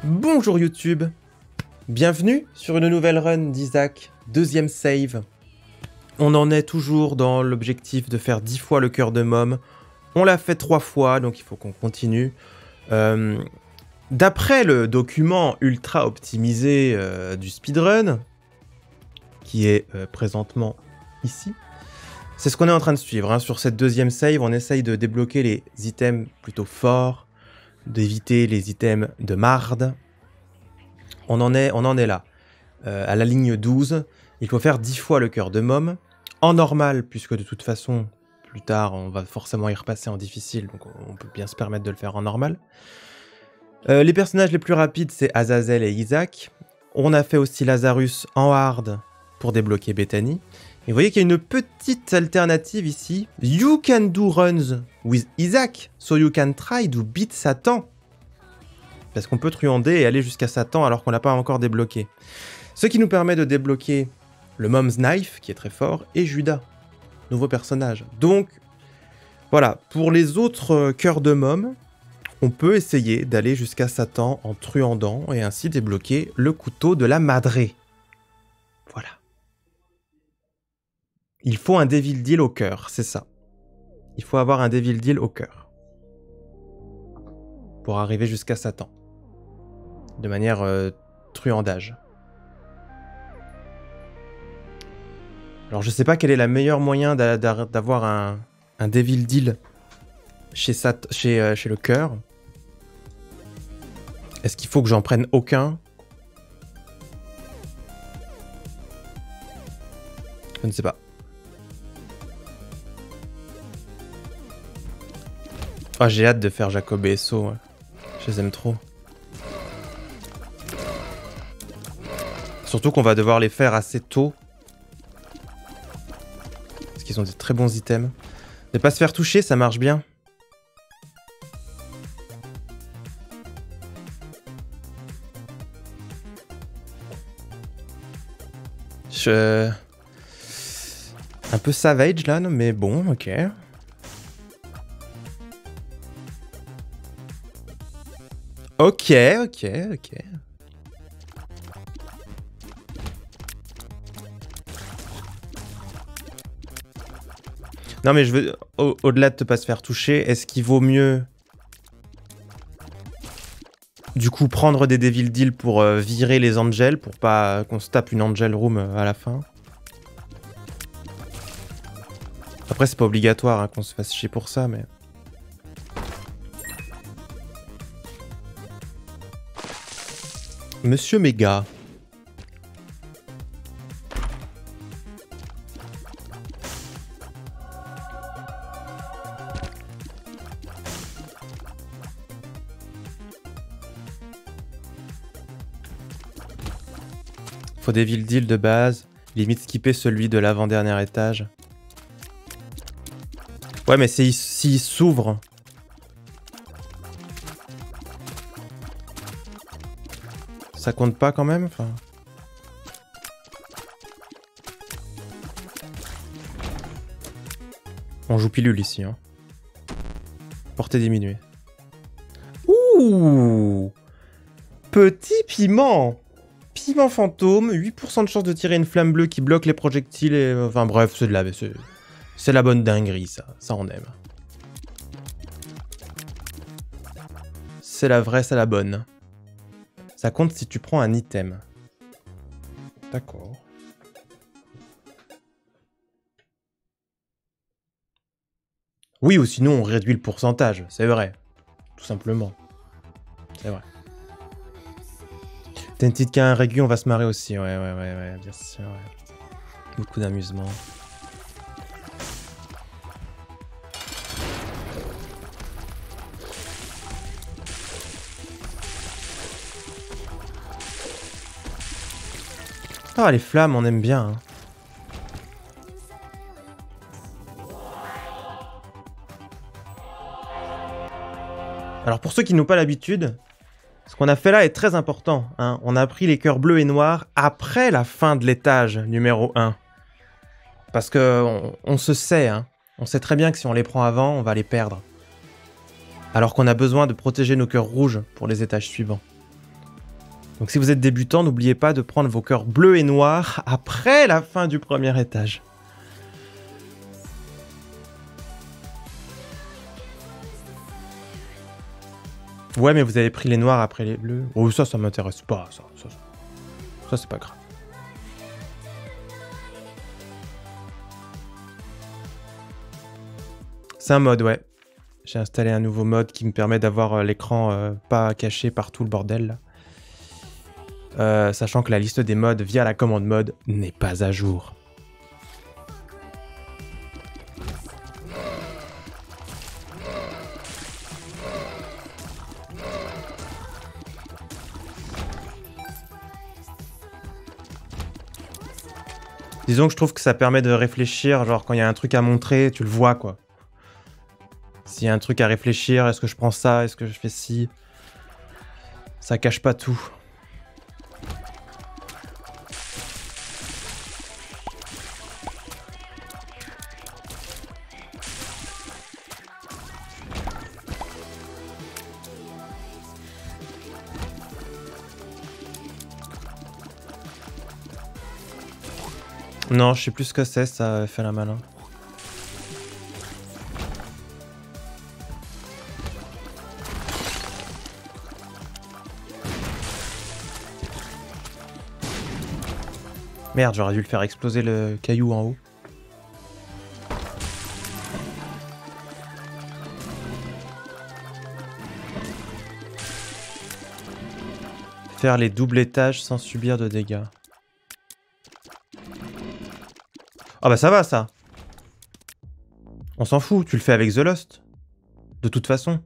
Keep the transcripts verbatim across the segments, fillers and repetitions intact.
Bonjour YouTube, bienvenue sur une nouvelle run d'Isaac, deuxième save. On en est toujours dans l'objectif de faire dix fois le cœur de Mom. On l'a fait trois fois, donc il faut qu'on continue. Euh, D'après le document ultra optimisé euh, du speedrun, qui est euh, présentement ici, c'est ce qu'on est en train de suivre. Hein. Sur cette deuxième save, on essaye de débloquer les items plutôt forts, d'éviter les items de marde. On en est, on en est là. Euh, à la ligne douze, il faut faire dix fois le cœur de Mom. En normal, puisque de toute façon, plus tard, on va forcément y repasser en difficile, donc on peut bien se permettre de le faire en normal. Euh, les personnages les plus rapides, c'est Azazel et Isaac. On a fait aussi Lazarus en hard pour débloquer Bethany. Et vous voyez qu'il y a une petite alternative ici. You can do runs with Isaac, so you can try to beat Satan. Parce qu'on peut truander et aller jusqu'à Satan alors qu'on l'a pas encore débloqué. Ce qui nous permet de débloquer le Mom's Knife, qui est très fort, et Judas, nouveau personnage. Donc, voilà, pour les autres euh, cœurs de Mom, on peut essayer d'aller jusqu'à Satan en truandant et ainsi débloquer le couteau de la Madré. Voilà. Il faut un Devil Deal au cœur, c'est ça. Il faut avoir un Devil Deal au cœur. Pour arriver jusqu'à Satan. De manière euh, truandage. Alors je sais pas quel est le meilleur moyen d'avoir un, un Devil Deal chez, Sat chez, euh, chez le cœur. Est-ce qu'il faut que j'en prenne aucun? Je ne sais pas. Ah, j'ai hâte de faire Jacob et Esso. Ouais. Je les aime trop. Surtout qu'on va devoir les faire assez tôt. Parce qu'ils ont des très bons items. Ne pas se faire toucher, ça marche bien. Je... Un peu savage là, mais bon, ok. Ok, ok, ok. Non mais je veux, au- au-delà de ne pas se faire toucher, est-ce qu'il vaut mieux du coup prendre des Devil Deal pour euh, virer les Angels, pour pas qu'on se tape une Angel Room euh, à la fin? Après c'est pas obligatoire hein, qu'on se fasse chier pour ça, mais... Monsieur Méga. Faut des Devil Deal de base, limite skipper celui de l'avant-dernier étage. Ouais mais s'il s'il s'ouvre... Ça compte pas quand même, enfin... On joue pilule ici, hein. Portée diminuée. Ouh! Petit piment! Piment fantôme, huit pour cent de chance de tirer une flamme bleue qui bloque les projectiles et... Enfin bref, c'est de la... C'est la bonne dinguerie, ça. Ça, on aime. C'est la vraie, c'est la bonne. Ça compte si tu prends un item. D'accord. Oui, ou sinon on réduit le pourcentage, c'est vrai. Tout simplement. C'est vrai. T'as une petite qu'un régu, on va se marrer aussi. Ouais, ouais, ouais, ouais, bien sûr. Ouais. Beaucoup d'amusement. Ah, les flammes, on aime bien. Hein. Alors pour ceux qui n'ont pas l'habitude, ce qu'on a fait là est très important. Hein. On a pris les cœurs bleus et noirs après la fin de l'étage numéro un. Parce que on, on se sait, hein. On sait très bien que si on les prend avant, on va les perdre. Alors qu'on a besoin de protéger nos cœurs rouges pour les étages suivants. Donc si vous êtes débutant, n'oubliez pas de prendre vos cœurs bleus et noirs après la fin du premier étage. Ouais, mais vous avez pris les noirs après les bleus. Oh, ça, ça m'intéresse pas, ça. Ça, ça, ça c'est pas grave. C'est un mode, ouais. J'ai installé un nouveau mode qui me permet d'avoir euh, l'écran euh, pas caché par tout le bordel, là. Euh, sachant que la liste des modes via la commande mode n'est pas à jour. Disons que je trouve que ça permet de réfléchir, genre quand il y a un truc à montrer, tu le vois quoi. S'il y a un truc à réfléchir, est-ce que je prends ça, est-ce que je fais ci? Ça cache pas tout. Non, je sais plus ce que c'est, ça fait la malin. Merde, j'aurais dû le faire exploser le caillou en haut. Faire les doubles étages sans subir de dégâts. Ah bah ça va ça. On s'en fout, tu le fais avec The Lost. De toute façon.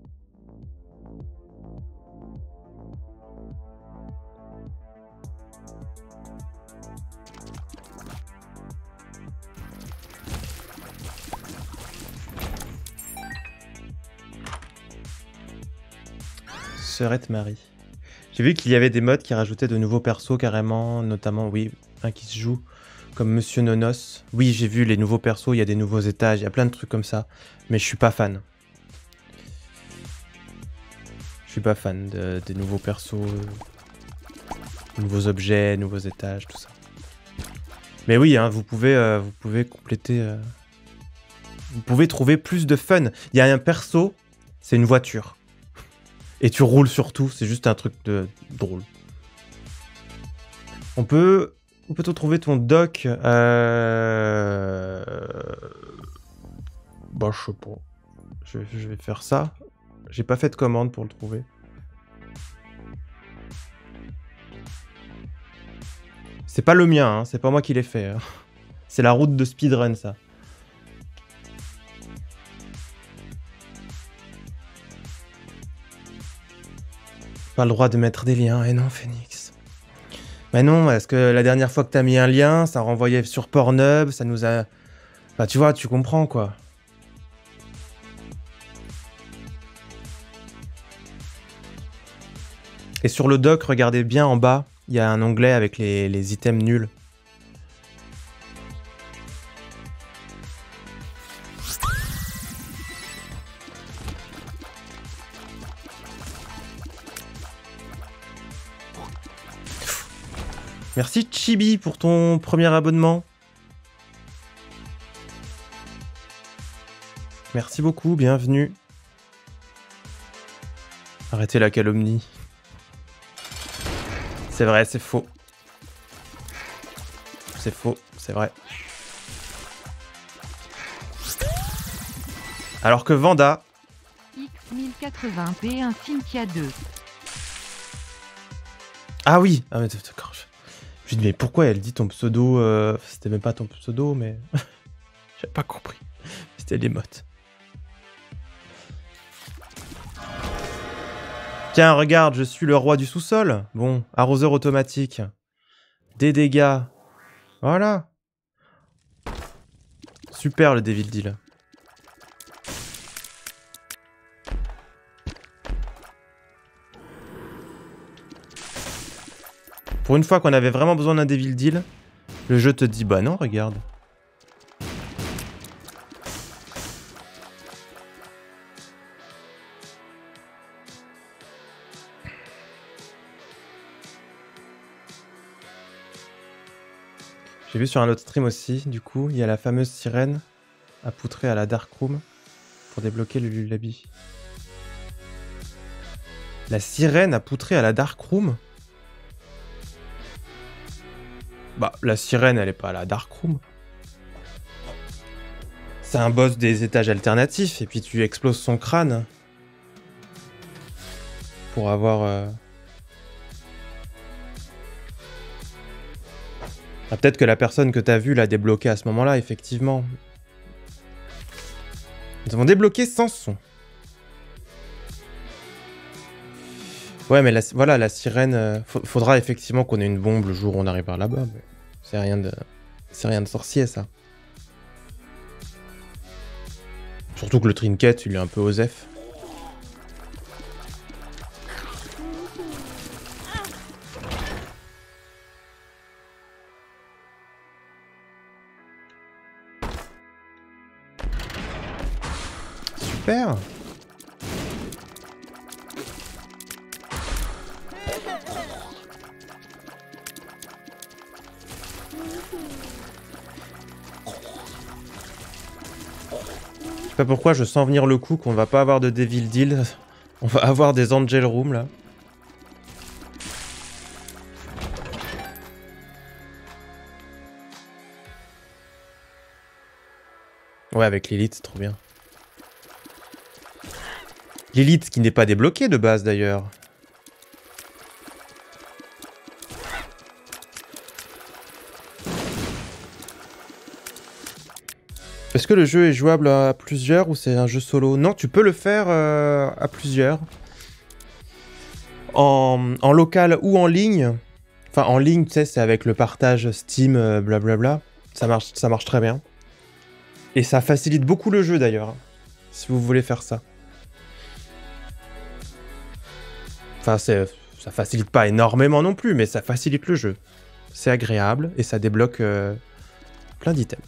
Serette Marie. J'ai vu qu'il y avait des modes qui rajoutaient de nouveaux persos carrément, notamment, oui, un qui se joue comme Monsieur Nonos. Oui, j'ai vu les nouveaux persos, il y a des nouveaux étages, il y a plein de trucs comme ça, mais je suis pas fan. Je suis pas fan de, des nouveaux persos, euh, nouveaux objets, nouveaux étages, tout ça. Mais oui, hein, vous pouvez, euh, vous pouvez compléter, euh, vous pouvez trouver plus de fun. Il y a un perso, c'est une voiture. Et tu roules sur tout, c'est juste un truc de drôle. On peut... Où peut-on trouver ton doc euh... Bah, je sais pas. Je, je vais faire ça. J'ai pas fait de commande pour le trouver. C'est pas le mien, hein. C'est pas moi qui l'ai fait. Hein. C'est la route de speedrun, ça. Pas le droit de mettre des liens. Eh non, Phoenix. Mais non, parce que la dernière fois que t'as mis un lien, ça renvoyait sur Pornhub, ça nous a... Enfin, tu vois, tu comprends, quoi. Et sur le doc, regardez bien en bas, il y a un onglet avec les, les items nuls. Merci Chibi pour ton premier abonnement. Merci beaucoup, bienvenue. Arrêtez la calomnie. C'est vrai, c'est faux. C'est faux, c'est vrai. Alors que Vanda... X mille quatre-vingts P un Cynthia deux. Ah oui, ah mais d'accord. Je me dis mais pourquoi elle dit ton pseudo euh... C'était même pas ton pseudo, mais... J'avais pas compris. C'était l'émote. Tiens, regarde, je suis le roi du sous-sol. Bon, arroseur automatique. Des dégâts. Voilà. Super le Devil Deal. Pour une fois qu'on avait vraiment besoin d'un Devil Deal, le jeu te dit bah non, regarde. J'ai vu sur un autre stream aussi, du coup, il y a la fameuse sirène à poutrer à la Dark Room pour débloquer le Lullaby. La sirène à poutrer à la Dark Room? Bah, la sirène, elle est pas à la Dark Room. C'est un boss des étages alternatifs, et puis tu exploses son crâne. Pour avoir... Euh... Ah, peut-être que la personne que t'as vue l'a débloqué à ce moment-là, effectivement. Nous avons débloqué sans son. Ouais, mais la, voilà, la sirène... Euh, faudra effectivement qu'on ait une bombe le jour où on arrivera là-bas. Mais c'est rien de... C'est rien de sorcier, ça. Surtout que le trinket, il est un peu osef. Super. Je sais pas pourquoi je sens venir le coup qu'on va pas avoir de Devil Deal. On va avoir des Angel Room là. Ouais, avec Lilith, c'est trop bien. Lilith qui n'est pas débloquée de base d'ailleurs. Est-ce que le jeu est jouable à plusieurs ou c'est un jeu solo? Non, tu peux le faire euh, à plusieurs. En, en local ou en ligne. Enfin, en ligne, tu sais, c'est avec le partage Steam, euh, blablabla. Ça marche, ça marche très bien. Et ça facilite beaucoup le jeu d'ailleurs, si vous voulez faire ça. Enfin, ça facilite pas énormément non plus, mais ça facilite le jeu. C'est agréable et ça débloque euh, plein d'items.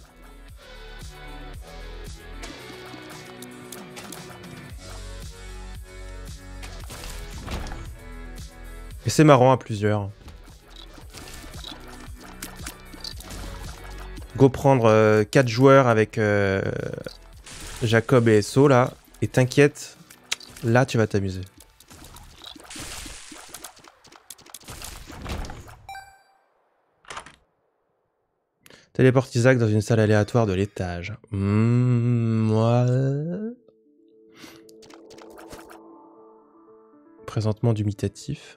Et c'est marrant à plusieurs. Go prendre euh, quatre joueurs avec euh, Jacob et So là. Et t'inquiète, là tu vas t'amuser. Téléporte Isaac dans une salle aléatoire de l'étage. Mmh, moi... Présentement dubitatif.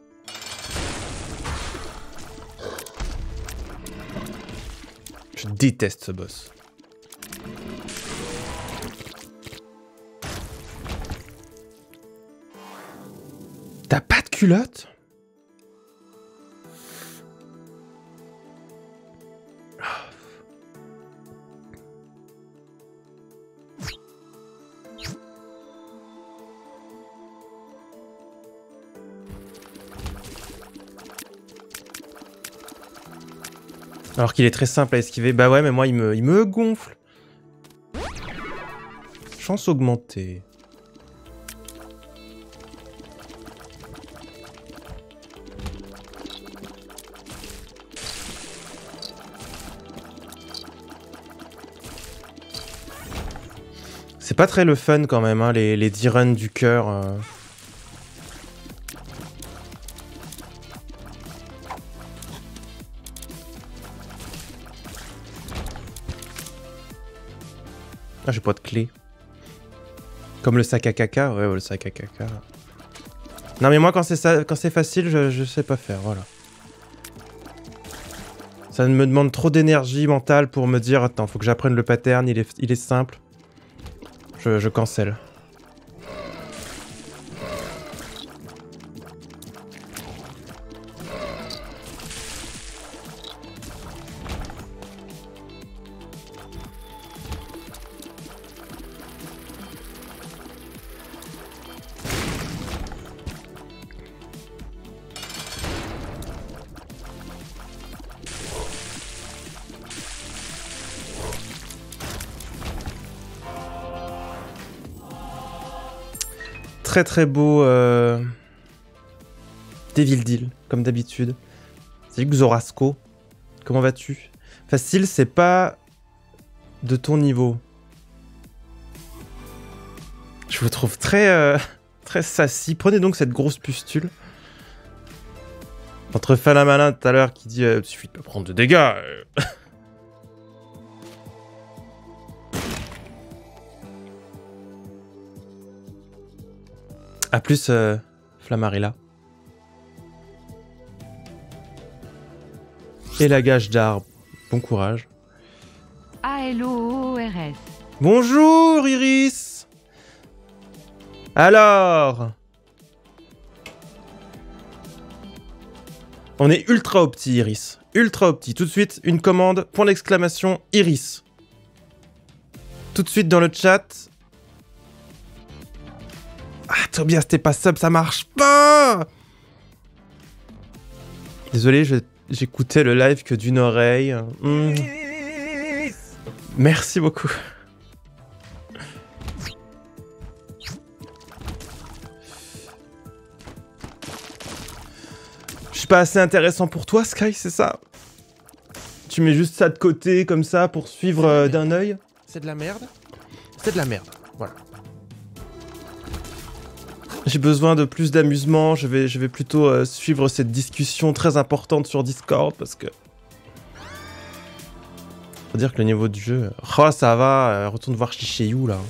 Je déteste ce boss. T'as pas de culotte? Alors qu'il est très simple à esquiver. Bah ouais, mais moi, il me, il me gonfle. Chance augmentée. C'est pas très le fun quand même, hein, les, les D-runs du cœur. Euh... Ah, j'ai pas de clé. Comme le sac à caca. Ouais, ouais, le sac à caca. Non, mais moi, quand c'est ça, quand c'est facile, je, je sais pas faire, voilà. Ça me demande trop d'énergie mentale pour me dire, attends, faut que j'apprenne le pattern, il est, il est simple. Je, je cancelle. Très très beau euh... Devil Deal, comme d'habitude. Salut Xorasco, comment vas-tu? Facile, c'est pas de ton niveau. Je vous trouve très, euh, très sassy. Prenez donc cette grosse pustule. Entre Falamalin tout à l'heure qui dit euh, « Il suffit de pas prendre de dégâts euh. ». A plus, euh, Flamarilla. Et la gage d'arbre. Bon courage. A L O O R S. Bonjour Iris. Alors, on est ultra opti Iris. Ultra opti. Tout de suite, une commande, point d'exclamation, Iris. Tout de suite dans le chat. Ah, Tobias, t'es pas sub, ça marche pas. Désolé, je... j'écoutais le live que d'une oreille. Mmh. Merci beaucoup. Je suis pas assez intéressant pour toi, Sky, c'est ça? Tu mets juste ça de côté, comme ça, pour suivre euh, d'un œil? C'est de la merde? C'est de la merde, voilà. J'ai besoin de plus d'amusement, je vais, je vais plutôt euh, suivre cette discussion très importante sur Discord, parce que... Faut dire que le niveau du jeu... Oh, ça va, euh, retourne voir Shishayu, là.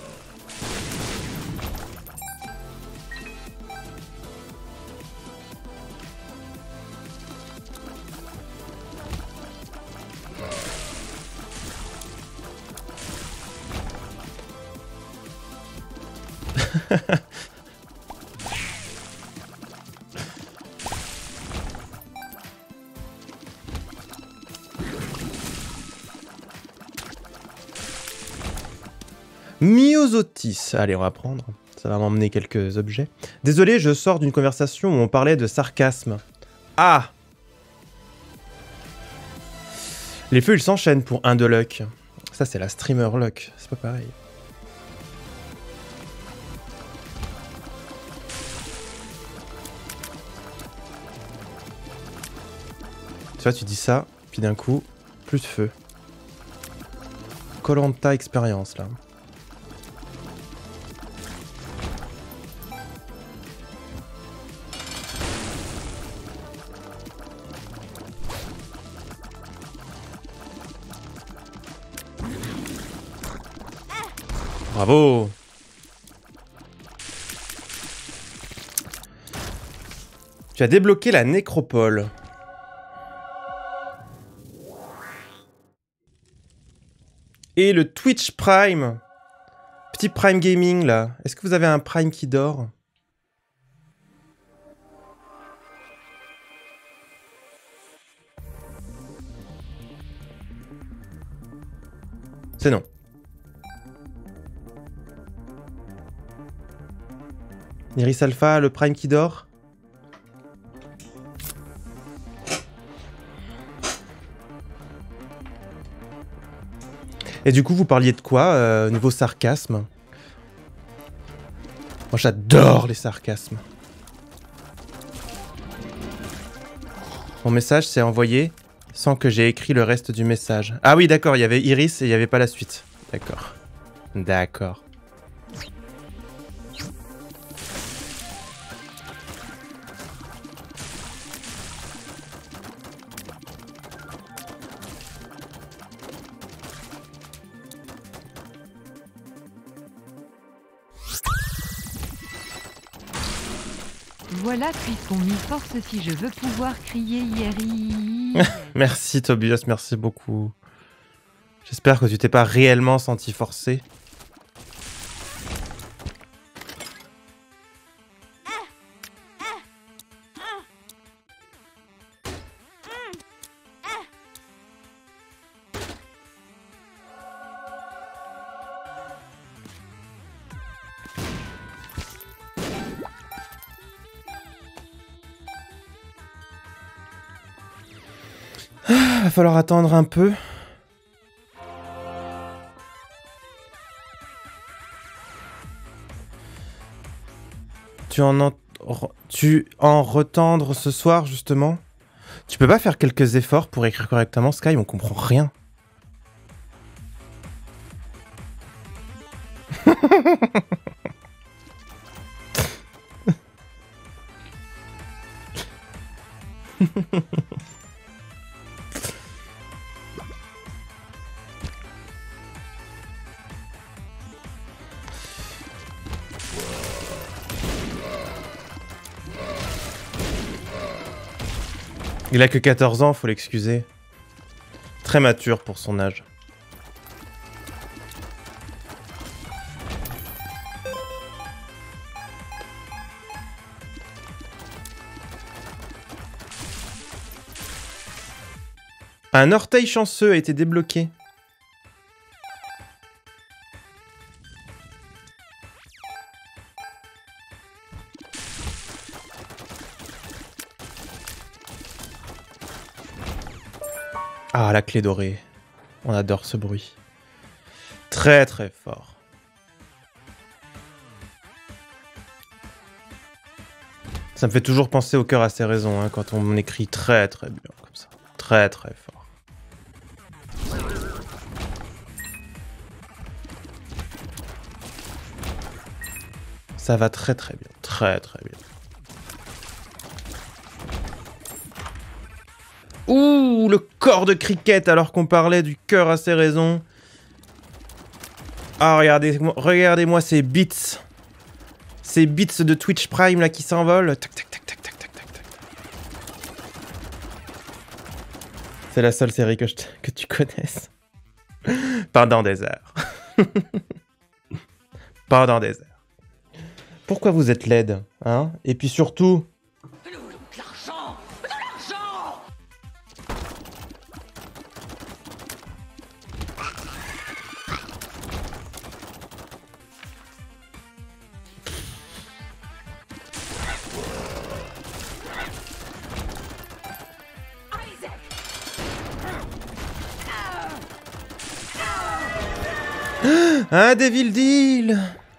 Myosotis. Allez, on va prendre. Ça va m'emmener quelques objets. Désolé, je sors d'une conversation où on parlait de sarcasme. Ah! Les feux, ils s'enchaînent pour un de luck. Ça, c'est la streamer luck. C'est pas pareil. Tu vois, tu dis ça, puis d'un coup, plus de feu. Koh-Lanta expérience, là. Bravo! Tu as débloqué la nécropole. Et le Twitch Prime. Petit Prime Gaming, là. Est-ce que vous avez un Prime qui dort? C'est non. Iris Alpha, le Prime qui dort? Et du coup, vous parliez de quoi, euh, niveau sarcasme? Moi, j'adore les sarcasmes. Mon message s'est envoyé sans que j'ai écrit le reste du message. Ah oui, d'accord, il y avait Iris et il n'y avait pas la suite. D'accord. D'accord. Voilà, puisqu'on m'y force si je veux pouvoir crier I R I. Merci Tobias, merci beaucoup. J'espère que tu t'es pas réellement senti forcé. Va falloir attendre un peu. Tu en, en... tu en retendre ce soir, justement? Tu peux pas faire quelques efforts pour écrire correctement, Sky? On comprend rien. Il a que quatorze ans, faut l'excuser. Très mature pour son âge. Un orteil chanceux a été débloqué. Ah, la clé dorée. On adore ce bruit. Très très fort. Ça me fait toujours penser au cœur à ses raisons, hein, quand on écrit très très bien comme ça. Très très fort. Ça va très très bien. Très très bien. Ouh, le corps de cricket alors qu'on parlait du cœur à ses raisons. Ah, regardez-moi regardez-moi ces bits. Ces bits de Twitch Prime là qui s'envolent. Tac, tac, tac, tac, tac, tac, tac, tac. C'est la seule série que, je que tu connaisses. Pendant des heures. Pendant des heures. Pourquoi vous êtes laide, hein? Et puis surtout... Un Devil Deal.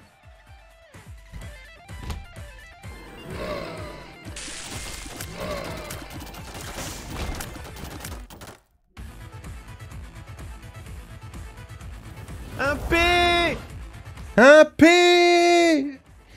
Un P. Un P.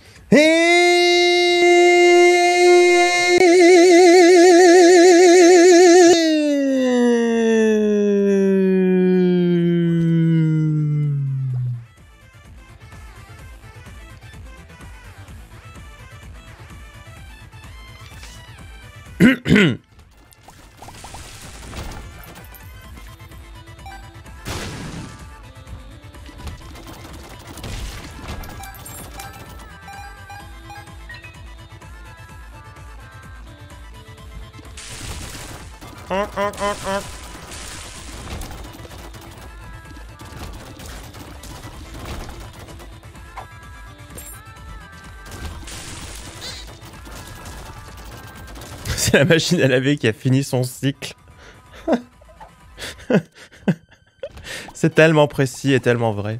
C'est la machine à laver qui a fini son cycle. C'est tellement précis et tellement vrai.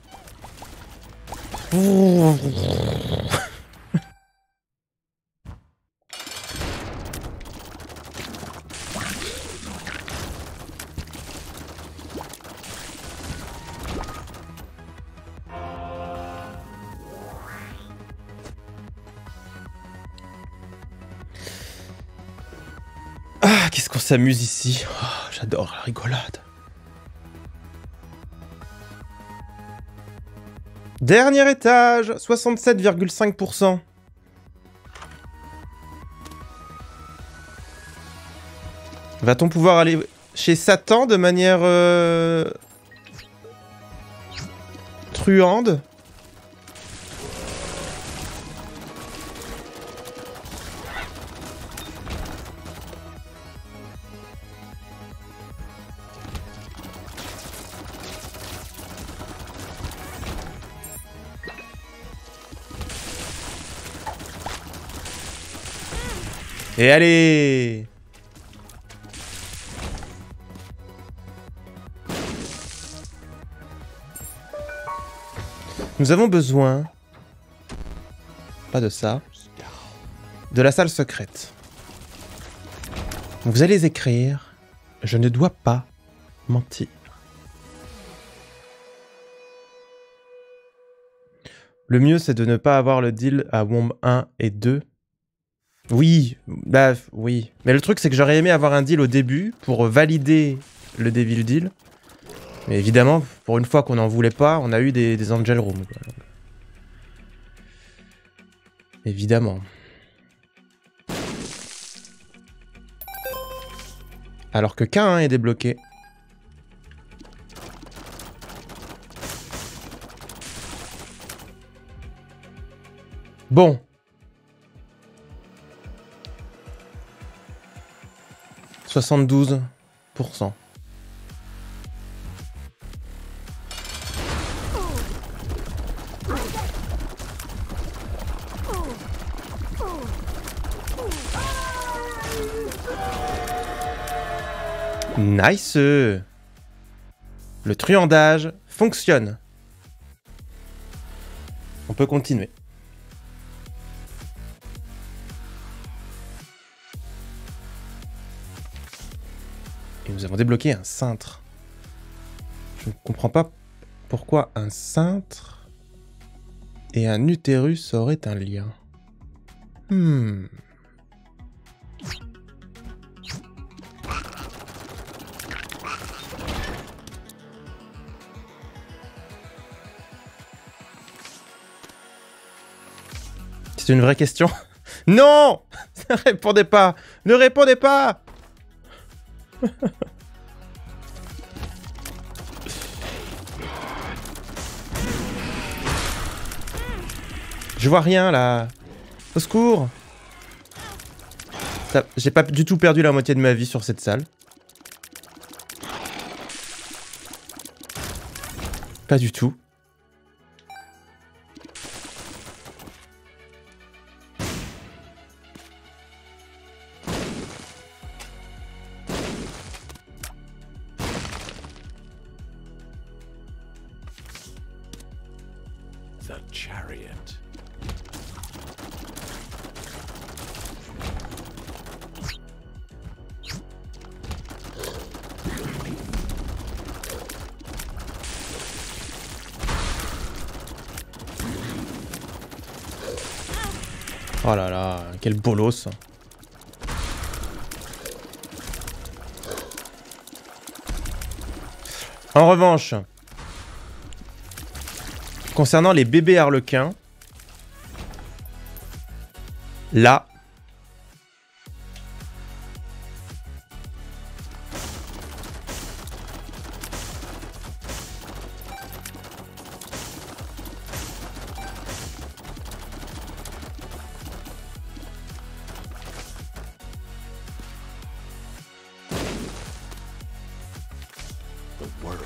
Ah, qu'est-ce qu'on s'amuse ici. Oh, j'adore la rigolade. Dernier étage, soixante-sept virgule cinq pour cent. Va-t-on pouvoir aller chez Satan de manière euh... truande? Et allez! Nous avons besoin... Pas de ça. De la salle secrète. Vous allez écrire « Je ne dois pas mentir ». Le mieux, c'est de ne pas avoir le deal à Womb un et deux. Oui, bah oui. Mais le truc, c'est que j'aurais aimé avoir un deal au début pour valider le Devil Deal. Mais évidemment, pour une fois qu'on n'en voulait pas, on a eu des, des Angel Rooms. Quoi. Évidemment. Alors que K un est débloqué. Bon. soixante-douze pour cent. Nice. Le truandage fonctionne. On peut continuer. Et nous avons débloqué un cintre. Je ne comprends pas pourquoi un cintre et un utérus auraient un lien. Hmm. C'est une vraie question? Non! Ne répondez pas! Ne répondez pas! Je vois rien là. Au secours. J'ai pas du tout perdu la moitié de ma vie sur cette salle. Pas du tout. The chariot. Oh là là, quel bolos. En revanche, concernant les bébés harlequins, là, The world.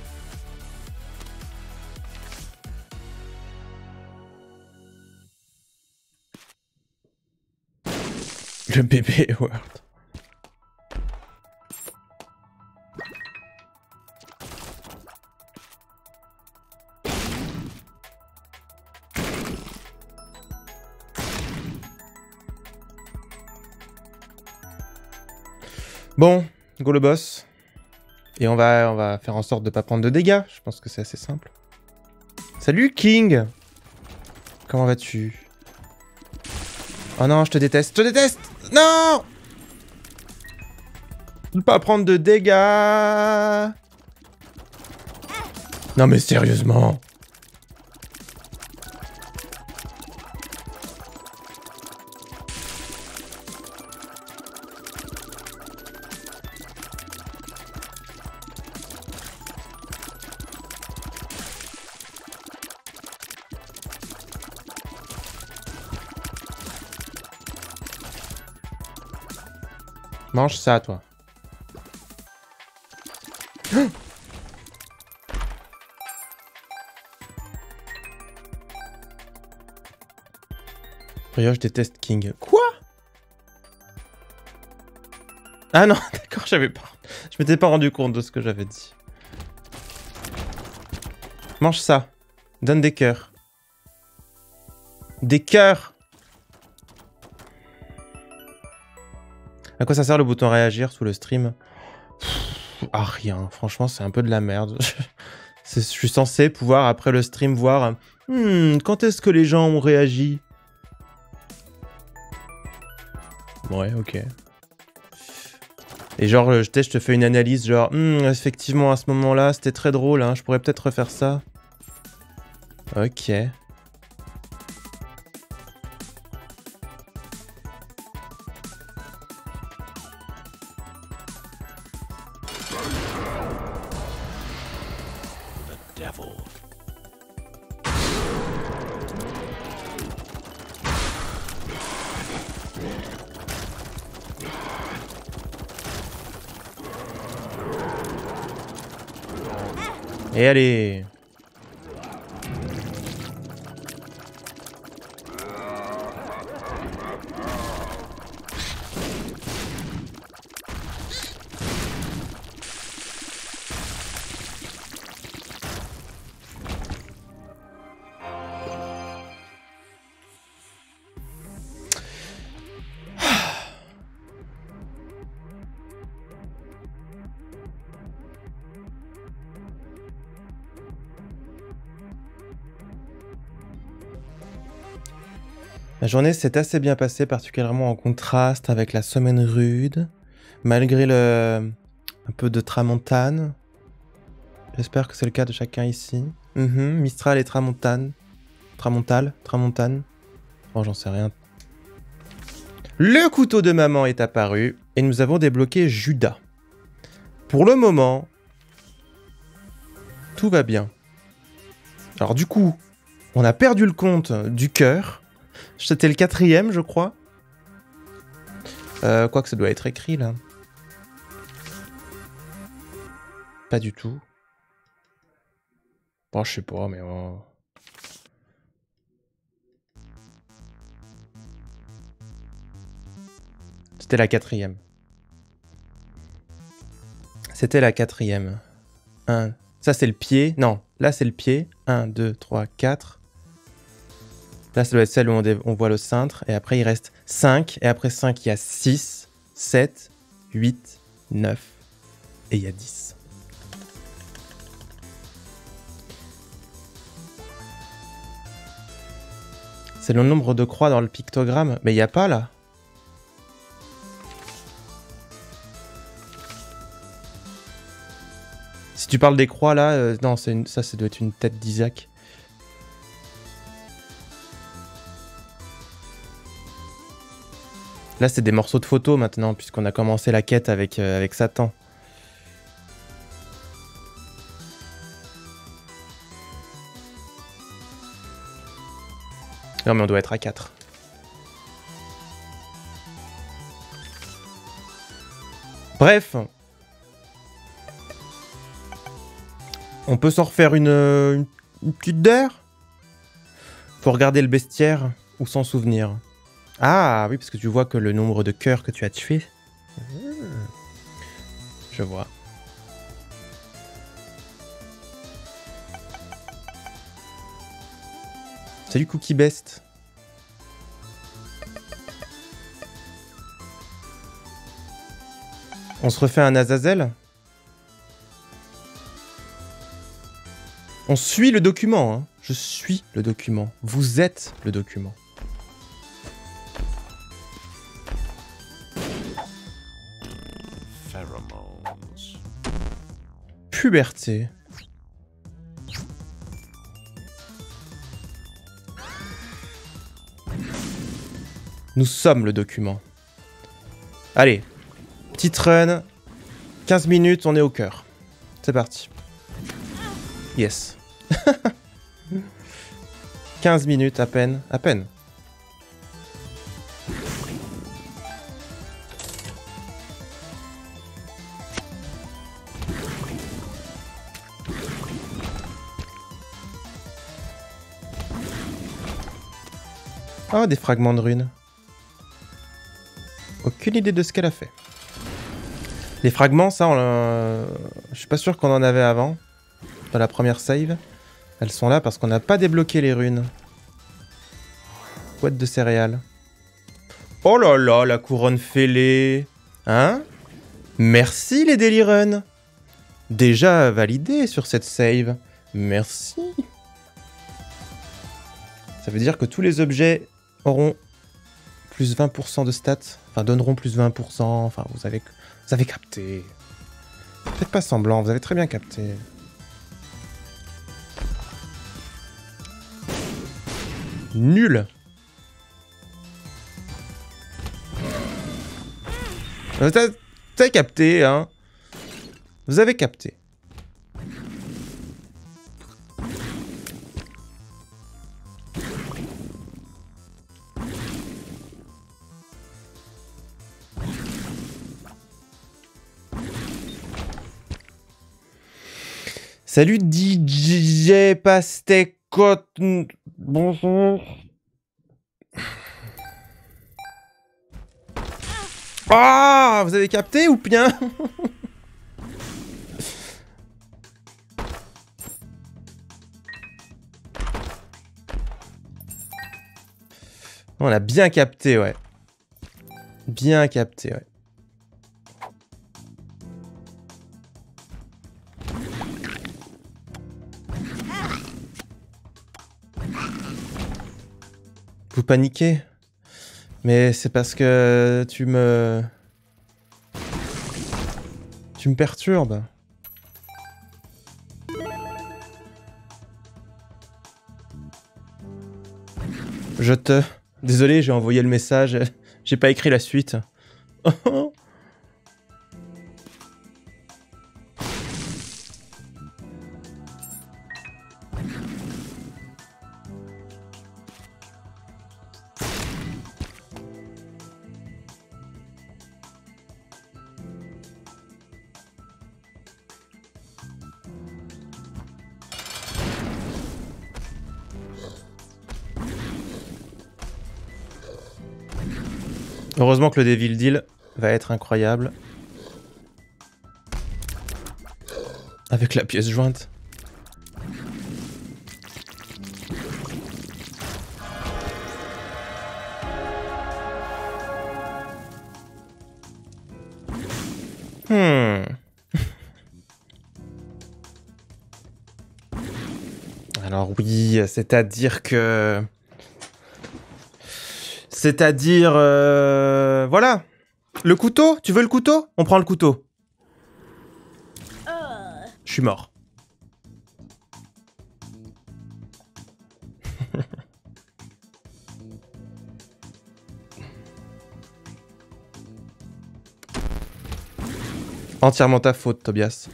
le bébé World. Bon, go le boss. Et on va, on va faire en sorte de pas prendre de dégâts. Je pense que c'est assez simple. Salut King. Comment vas-tu? Oh non, je te déteste. Je te déteste. Non. Ne pas prendre de dégâts. Non mais sérieusement. Mange ça, toi. Brioche déteste King. Quoi? Ah non, d'accord, j'avais pas... Je m'étais pas rendu compte de ce que j'avais dit. Mange ça. Donne des cœurs. Des cœurs. À quoi ça sert le bouton réagir sous le stream? Pff, Ah, rien. Franchement, c'est un peu de la merde. Je suis censé pouvoir, après le stream, voir hmm, quand est-ce que les gens ont réagi. Ouais, ok. Et genre, je te, je te fais une analyse, genre, hmm, effectivement, à ce moment-là, c'était très drôle, hein, je pourrais peut-être refaire ça. Ok. The devil. Et allez. La journée s'est assez bien passée, particulièrement en contraste avec la semaine rude, malgré le un peu de tramontane. J'espère que c'est le cas de chacun ici. Mhm, Mistral et tramontane. Tramontale, tramontane. Oh, j'en sais rien. Le couteau de maman est apparu et nous avons débloqué Judas. Pour le moment, tout va bien. Alors du coup, on a perdu le compte du cœur. C'était le quatrième, je crois. Euh, quoi que ça doit être écrit, là. Pas du tout. Bon, je sais pas, mais... Oh. C'était la quatrième. C'était la quatrième. Un. Ça, c'est le pied. Non, là, c'est le pied. Un, deux, trois, quatre. Là, ça doit être celle où on, on voit le cintre. Et après, il reste cinq. Et après cinq, il y a six, sept, huit, neuf. Et il y a dix. C'est le nombre de croix dans le pictogramme. Mais il n'y a pas, là. Si tu parles des croix, là... Euh, non, une, ça, ça doit être une tête d'Isaac. Là, c'est des morceaux de photos maintenant, puisqu'on a commencé la quête avec, euh, avec Satan. Non, mais on doit être à quatre. Bref. On peut s'en refaire une, une, une petite d'heure. Faut regarder le bestiaire ou s'en souvenir. Ah oui, parce que tu vois que le nombre de cœurs que tu as tués. Je vois. Salut Cookie Best. On se refait un Azazel? On suit le document, hein. Je suis le document. Vous êtes le document. Pheromones. Puberté. Nous sommes le document. Allez. Petite run. quinze minutes, on est au cœur. C'est parti. Yes. quinze minutes à peine. À peine. Oh, des fragments de runes. Aucune idée de ce qu'elle a fait. Les fragments, ça, on l'a... je suis pas sûr qu'on en avait avant. Dans la première save. Elles sont là parce qu'on n'a pas débloqué les runes. Boîte de céréales. Oh là là, la couronne fêlée. Hein? Merci les Daily Run. Déjà validé sur cette save. Merci. Ça veut dire que tous les objets auront plus vingt pour cent de stats. Enfin, donneront plus vingt pour cent. Enfin, vous avez, vous avez capté. Faites pas semblant, vous avez très bien capté. Nul. Vous avez capté, hein. Vous avez capté. Salut D J Pastèque. Bonjour. Ah, vous avez capté ou bien? On a bien capté, ouais. Bien capté, ouais. Vous paniquez? Mais c'est parce que tu me... Tu me perturbes. Je te... Désolé, j'ai envoyé le message. J'ai pas écrit la suite. Heureusement que le Devil Deal va être incroyable. Avec la pièce jointe. Hmm. Alors oui, c'est-à-dire que... C'est-à-dire... Euh, voilà. Le couteau? Tu veux le couteau? On prend le couteau. Je suis mort. Entièrement ta faute, Tobias.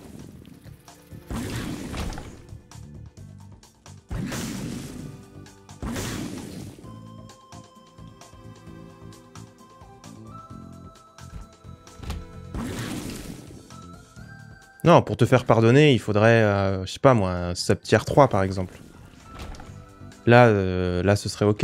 Non, pour te faire pardonner, il faudrait, euh, je sais pas moi, un sub tier trois par exemple. Là, euh, là ce serait ok.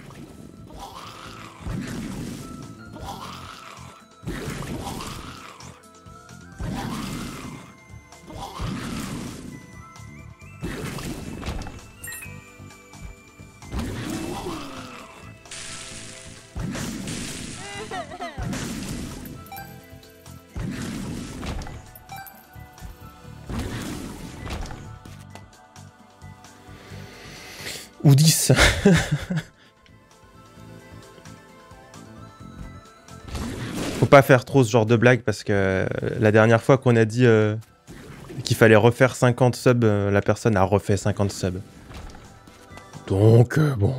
Ou dix. Faut pas faire trop ce genre de blague parce que la dernière fois qu'on a dit euh, qu'il fallait refaire cinquante subs, euh, la personne a refait cinquante subs. Donc, euh, bon.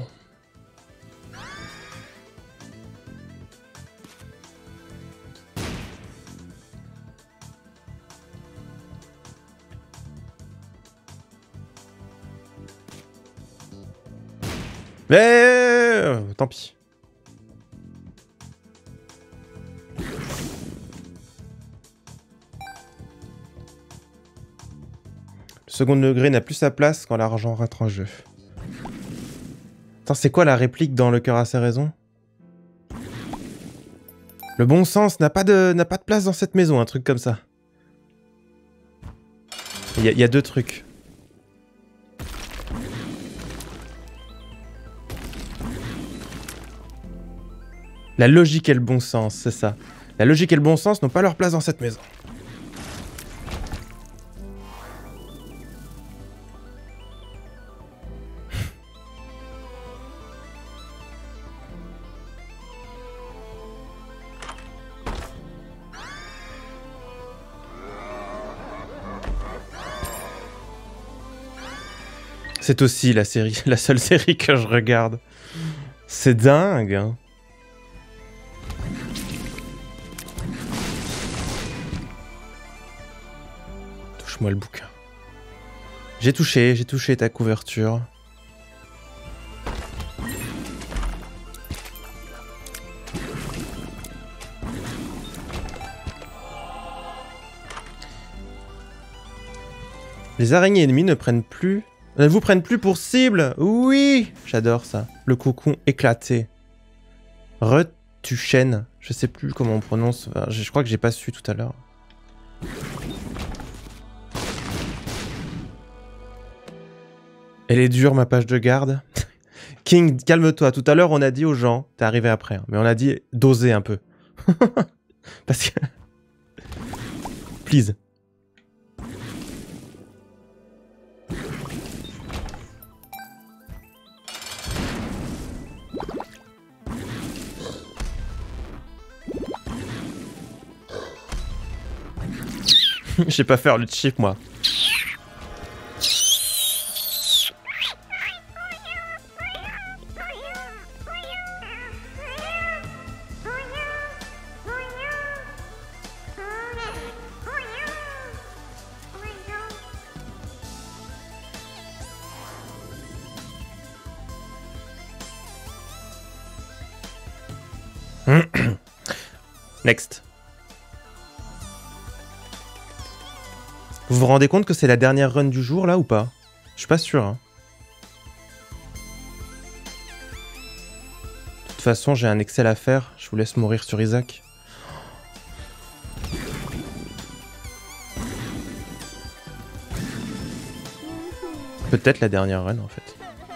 Mais euh, tant pis. Le second degré n'a plus sa place quand l'argent rentre en jeu. Attends, c'est quoi la réplique dans Le cœur a ses raisons? Le bon sens n'a pas de n'a pas de place dans cette maison, un truc comme ça. Il y, y a deux trucs. La logique et le bon sens, c'est ça. La logique et le bon sens n'ont pas leur place dans cette maison. C'est aussi la série, la seule série que je regarde. C'est dingue, hein. Touche-moi le bouquin. J'ai touché, j'ai touché ta couverture. Les araignées ennemies ne prennent plus... Ne vous prennent plus pour cible. Oui, j'adore ça. Le cocon éclaté. Retuchen. Je sais plus comment on prononce. Enfin, je crois que j'ai pas su tout à l'heure. Elle est dure, ma page de garde. King, calme-toi. Tout à l'heure, on a dit aux gens... T'es arrivé après, hein, mais on a dit doser un peu. Parce que... Please. Je sais pas faire le chip, moi. Next. Vous vous rendez compte que c'est la dernière run du jour, là, ou pas? Je suis pas sûr, hein. De toute façon, j'ai un Excel à faire. Je vous laisse mourir sur Isaac. Peut-être la dernière run, en fait.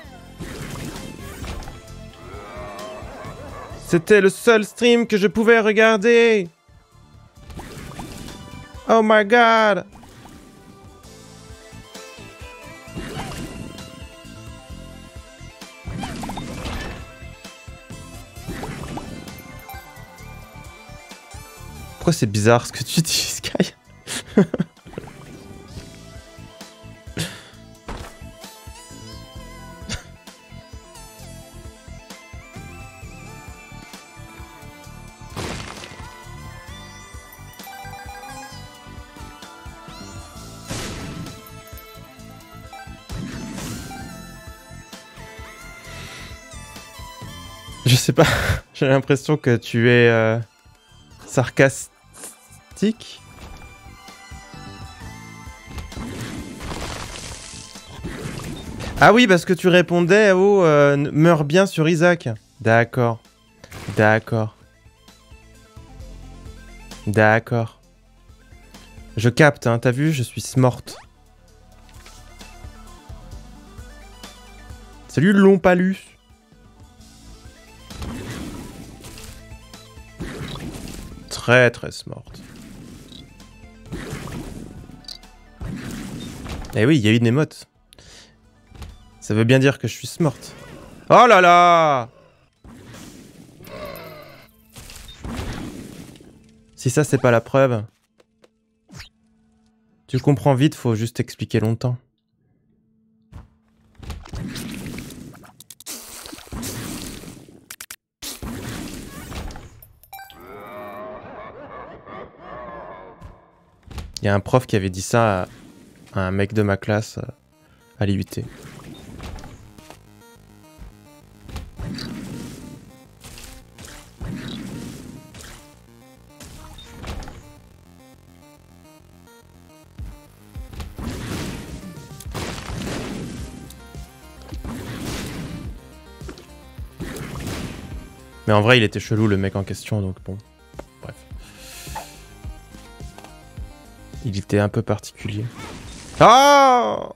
C'était le seul stream que je pouvais regarder. Oh my god. Pourquoi c'est bizarre ce que tu dis, Sky? Je sais pas, j'ai l'impression que tu es euh, sarcastique. Ah oui, parce que tu répondais au euh, meurs bien sur Isaac. D'accord. D'accord. D'accord. Je capte, hein, t'as vu, je suis smart. Salut Lompalus. Très très smart. Eh oui, il y a eu une émote. Ça veut bien dire que je suis smart. Oh là là! Si ça c'est pas la preuve, tu comprends vite, faut juste expliquer longtemps. Il y a un prof qui avait dit ça à, à un mec de ma classe à l'I U T. Mais en vrai, il était chelou le mec en question, donc bon. Bref. Il était un peu particulier. Ah!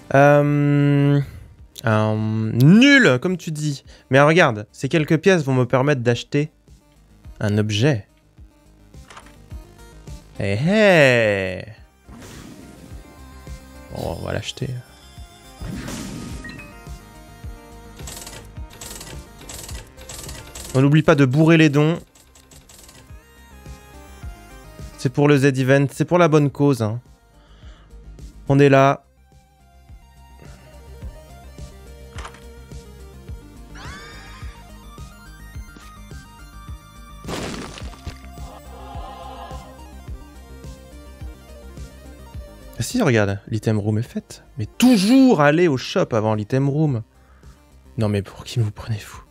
Euh... euh, Nul, comme tu dis. Mais regarde, ces quelques pièces vont me permettre d'acheter un objet. Hé hé. Bon, on va l'acheter. On n'oublie pas de bourrer les dons. C'est pour le Z-Event, c'est pour la bonne cause. Hein. On est là. Ah si, regarde, l'item room est faite. Mais toujours aller au shop avant l'item room. Non mais pour qui vous prenez-vous?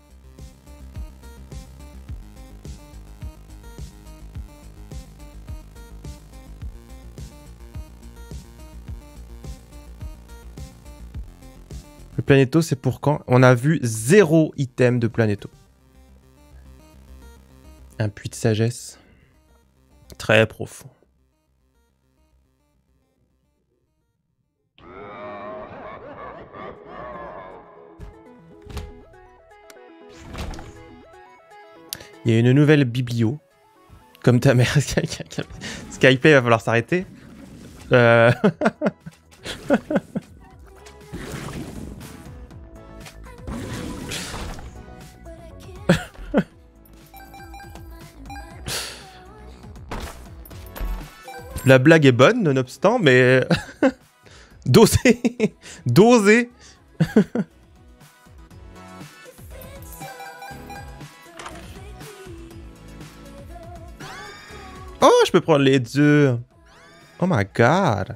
Le Planéto, c'est pour quand? On a vu zéro item de Planéto. Un puits de sagesse. Très profond. Il y a une nouvelle biblio. Comme ta mère. Skyplay, va falloir s'arrêter. Euh... La blague est bonne, nonobstant, mais... Doser. Doser. Oh, je peux prendre les deux. Oh my god.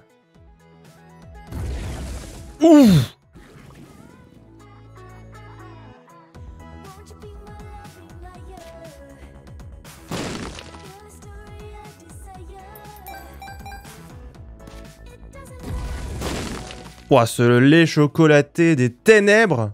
Ouh. Ouah, ce lait chocolaté des ténèbres.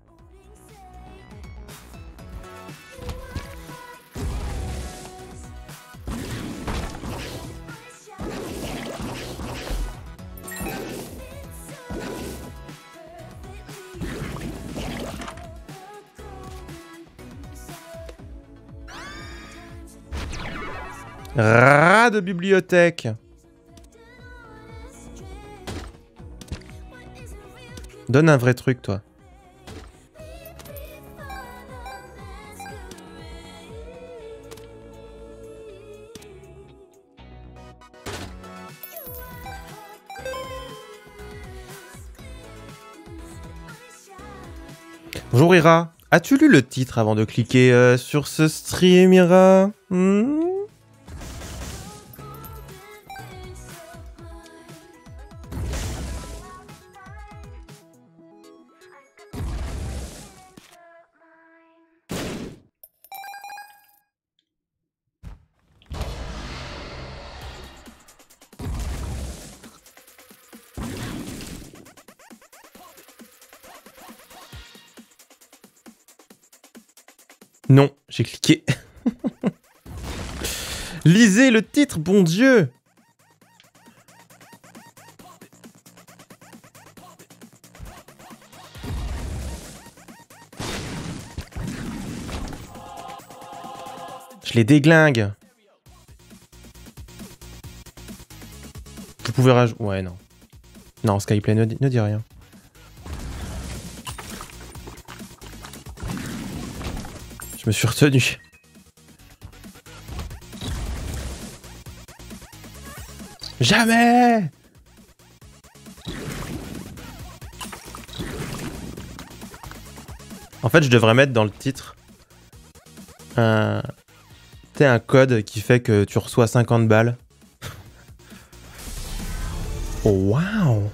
Rat de bibliothèque. Donne un vrai truc, toi. Bonjour Ira. As-tu lu le titre avant de cliquer euh, sur ce stream, Ira? hmm Non, j'ai cliqué. Lisez le titre, bon Dieu. Je les déglingue. Vous pouvez rajouter... Ouais, non. Non, Skyplay ne, ne dit rien. Je me suis retenu. Jamais! En fait, je devrais mettre dans le titre un, un code qui fait que tu reçois cinquante balles. Oh, waouh!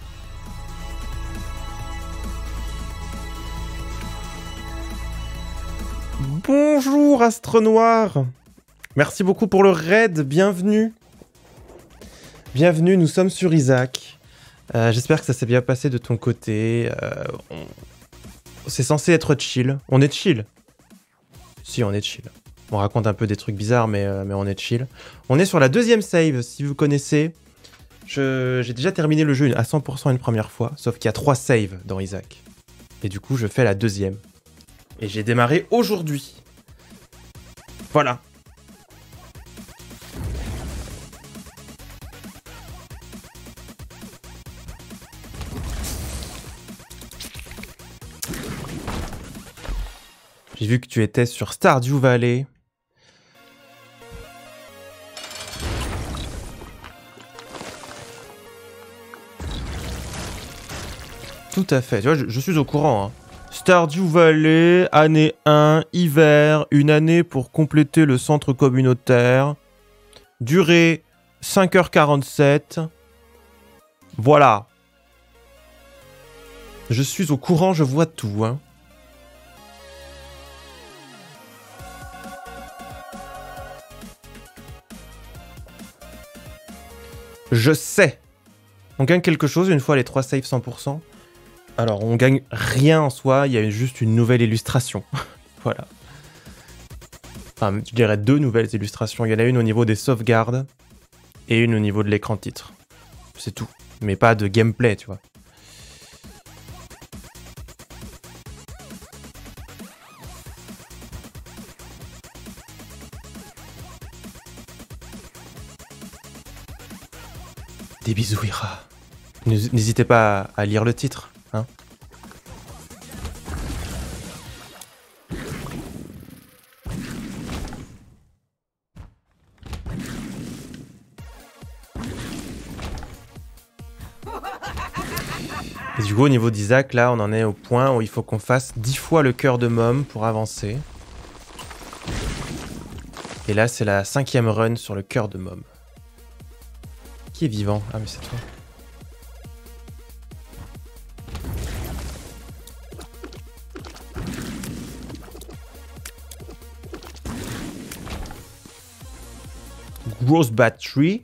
Bonjour Astre Noir. Merci beaucoup pour le raid, bienvenue. Bienvenue, nous sommes sur Isaac. Euh, J'espère que ça s'est bien passé de ton côté. Euh, on... C'est censé être chill. On est chill. Si, on est chill. On raconte un peu des trucs bizarres, mais, euh, mais on est chill. On est sur la deuxième save, si vous connaissez. Je- J'ai déjà terminé le jeu à cent pour cent une première fois, sauf qu'il y a trois saves dans Isaac. Et du coup, je fais la deuxième. Et j'ai démarré aujourd'hui. Voilà. J'ai vu que tu étais sur Stardew Valley. Tout à fait, tu vois, je, je suis au courant. Hein. Stardew Valley, année un, hiver, une année pour compléter le centre communautaire. Durée cinq heures quarante-sept. Voilà. Je suis au courant, je vois tout. Hein. Je sais. On gagne quelque chose une fois les trois saves cent pour cent. Alors, on gagne rien en soi, il y a juste une nouvelle illustration. Voilà. Enfin, je dirais deux nouvelles illustrations. Il y en a une au niveau des sauvegardes et une au niveau de l'écran titre. C'est tout. Mais pas de gameplay, tu vois. Des bisous, Ira. N'hésitez pas à lire le titre, hein. Et du coup, au niveau d'Isaac, là, on en est au point où il faut qu'on fasse dix fois le cœur de Mom pour avancer. Et là, c'est la cinquième run sur le cœur de Mom. Qui est vivant? Ah, mais c'est toi. Gross Battery.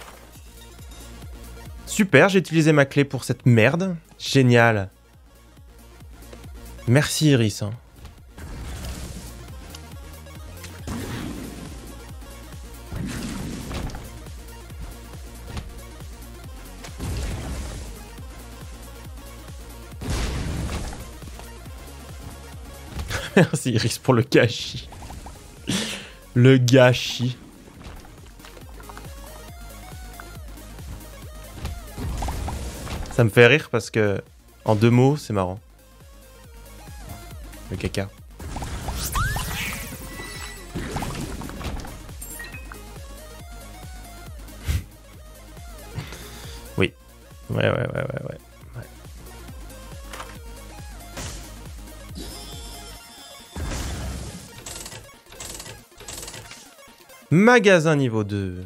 Super, j'ai utilisé ma clé pour cette merde. Génial. Merci Iris. Hein. Merci Iris pour le gâchis. Le gâchis. Ça me fait rire parce que, en deux mots, c'est marrant. Le caca. Oui. Ouais, ouais, ouais, ouais, ouais. ouais. Magasin niveau deux.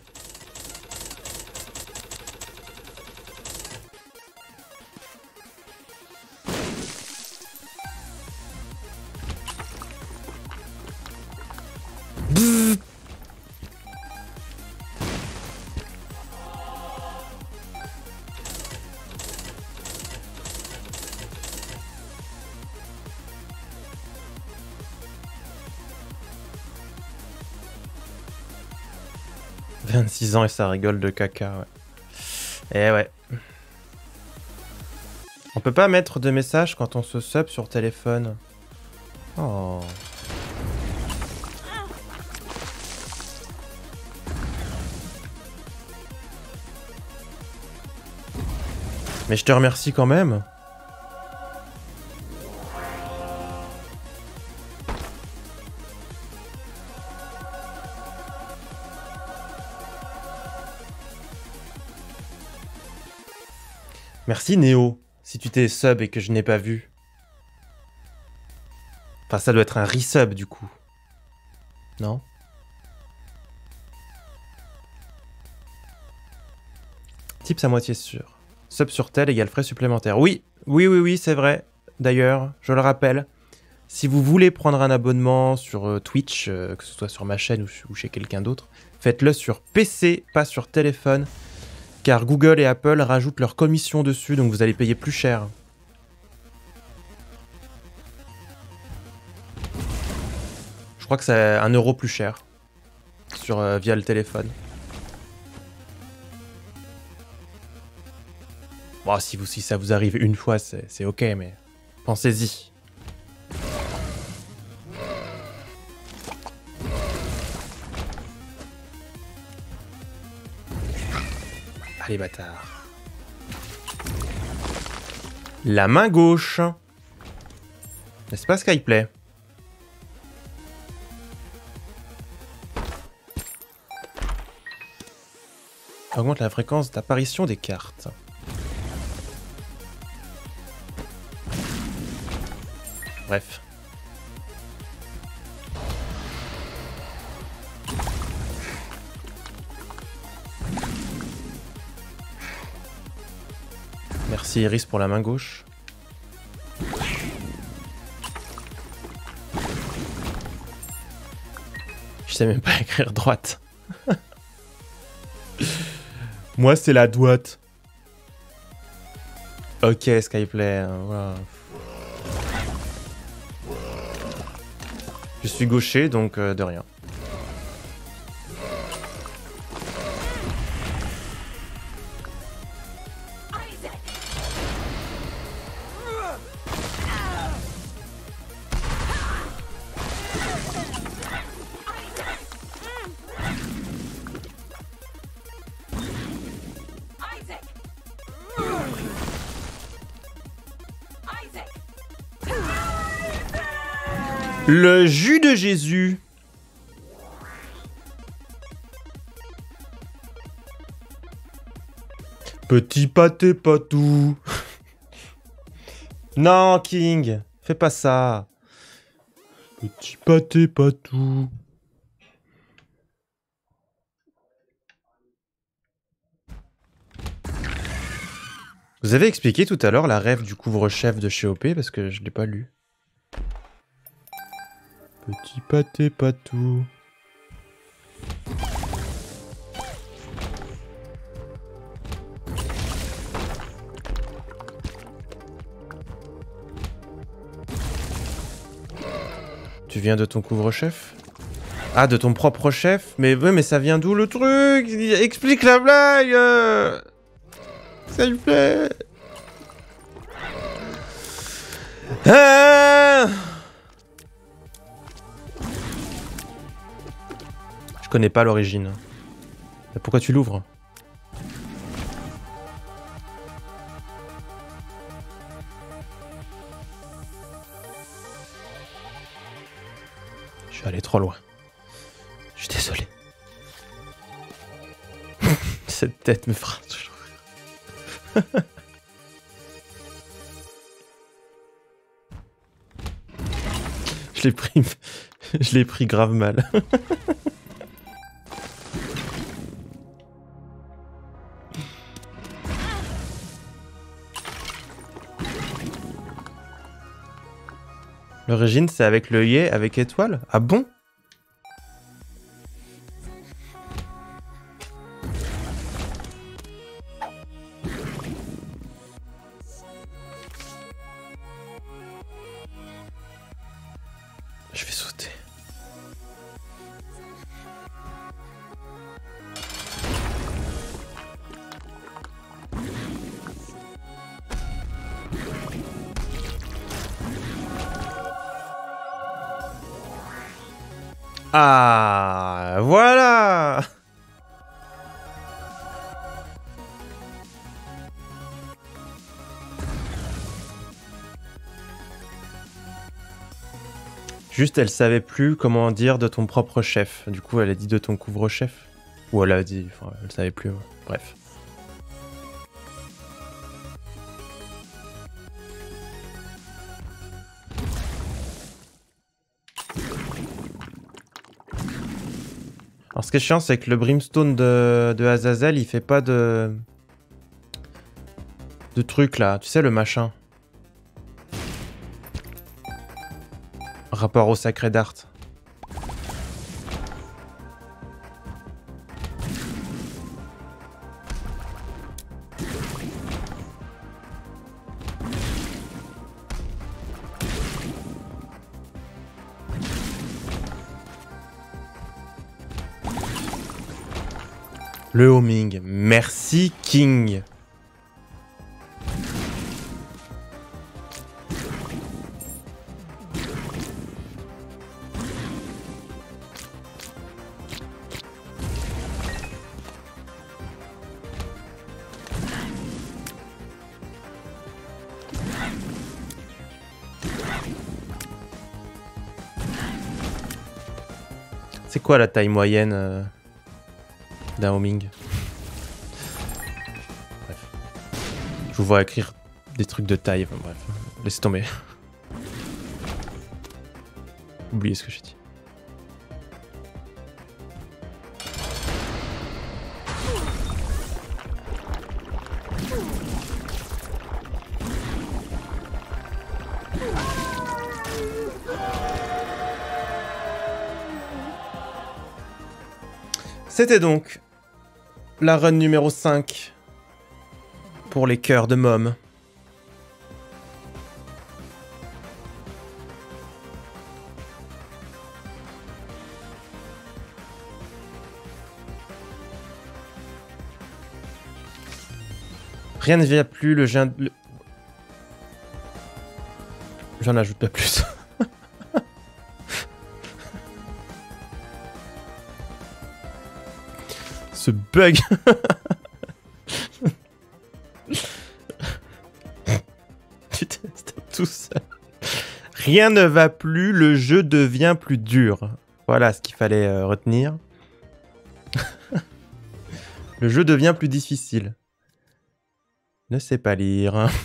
vingt-six ans et ça rigole de caca, ouais. Eh ouais. On peut pas mettre de message quand on se sub sur téléphone. Oh. Mais je te remercie quand même. Merci Néo, si tu t'es sub et que je n'ai pas vu. Enfin, ça doit être un resub du coup. Non? Tips à moitié sûr. Sub sur tel égale frais supplémentaires. Oui, oui, oui, oui, c'est vrai. D'ailleurs, je le rappelle, si vous voulez prendre un abonnement sur euh, Twitch, euh, que ce soit sur ma chaîne ou, ou chez quelqu'un d'autre, faites-le sur P C, pas sur téléphone. Car Google et Apple rajoutent leur commission dessus, donc vous allez payer plus cher. Je crois que c'est un euro plus cher sur, euh, via le téléphone. Bon, si, vous, si ça vous arrive une fois, c'est ok, mais pensez-y. Allez, bâtard. La main gauche. N'est-ce pas, Skyplay? Augmente la fréquence d'apparition des cartes. Bref. Merci Iris pour la main gauche. Je sais même pas écrire droite. Moi, c'est la droite. Ok, Skyplay. Voilà. Je suis gaucher, donc euh, de rien. Le jus de Jésus. Petit pâté patou. Non, King, fais pas ça. Petit pâté patou. Vous avez expliqué tout à l'heure la rêve du couvre-chef de chez O P parce que je l'ai pas lu. Petit pâté patou. Tu viens de ton couvre-chef? Ah, de ton propre chef? Mais ouais, mais ça vient d'où le truc? Explique la blague euh... Ça lui plaît. Ah, je connais pas l'origine. Pourquoi tu l'ouvres? Je suis allé trop loin. Je suis désolé. Cette tête me fera toujours. Je l'ai pris... Je l'ai pris grave mal. L'origine, c'est avec le yé, avec étoile? Ah bon? Je vais sauter. Ah, voilà. Juste, elle savait plus comment dire de ton propre chef. Du coup, elle a dit de ton couvre-chef. Ou elle a dit... Enfin, elle savait plus. Ouais. Bref. Alors, ce qui est chiant, c'est que le Brimstone de, de Azazel, il fait pas de... de truc, là. Tu sais, le machin. Rapport au sacré d'Art. Le homing. Merci, King. C'est quoi la taille moyenne euh, d'un homing? Bref. Je vous vois écrire des trucs de taille. Enfin, bref. Laissez tomber. Oubliez ce que j'ai dit. C'était donc la run numéro cinq pour les cœurs de môme. Rien ne vient plus, le jeu... Le... J'en ajoute pas plus. Ce bug. Putain, c'était tout seul. Rien ne va plus, le jeu devient plus dur. Voilà ce qu'il fallait euh, retenir. Le jeu devient plus difficile. Ne sais pas lire. Hein.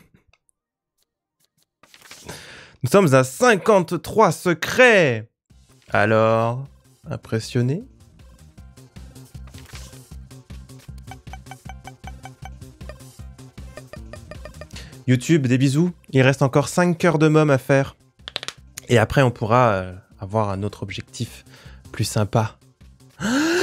Nous sommes à cinquante-trois secrets. Alors, impressionné? YouTube, des bisous. Il reste encore cinq cœurs de môme à faire. Et après, on pourra euh, avoir un autre objectif plus sympa.